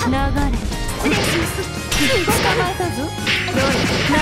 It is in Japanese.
失礼します。捕まえたぞ。どれ